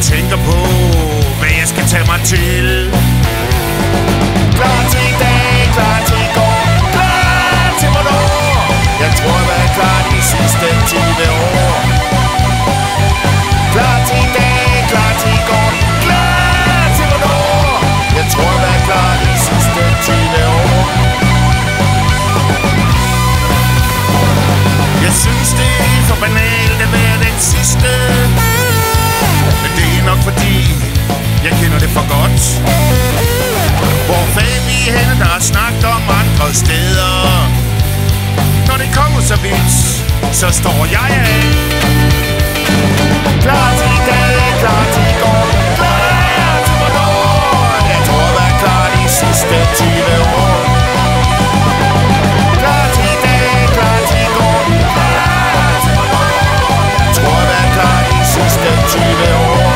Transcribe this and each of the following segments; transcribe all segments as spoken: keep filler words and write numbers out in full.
tænker på, hvad jeg skal tage mig til. Klar til i dag, klar til i går, klar til hvornår? Jeg tror jeg er klar de sidste tyve år. Klar til i dag, klar til i går, klar til hvornår? Jeg tror jeg er klar de sidste tyve år. Jeg synes det er for banalt at være den sidste, men det er nok fordi jeg kender det for godt. Hvor fanden vi er henne, der har snakket om andre steder. Når det kommer så vidt, så står jeg af. Klar til i dag, klar til i går, klar til hvornår? Jeg tror jeg er klar de sidste tyve år. Klar til i dag, klar til i går, klar til hvornår? Jeg tror jeg er klar de sidste tyve år.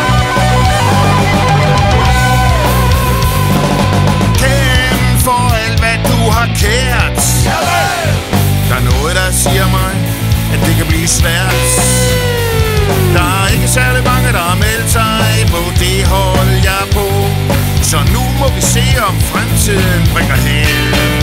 Kæm for alt hvad du har kært. Der er noget der siger mig, at det kan blive svært. Der er ikke særlig mange der har meldt sig på det hold jeg er på. Så nu må vi se om fremtiden bringer held.